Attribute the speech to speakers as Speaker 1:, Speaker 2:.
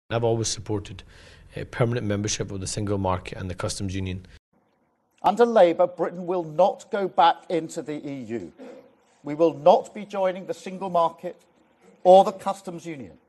Speaker 1: I've always supported permanent membership of the single market and the customs union.
Speaker 2: Under Labour, Britain will not go back into the EU. We will not be joining the single market or the customs union.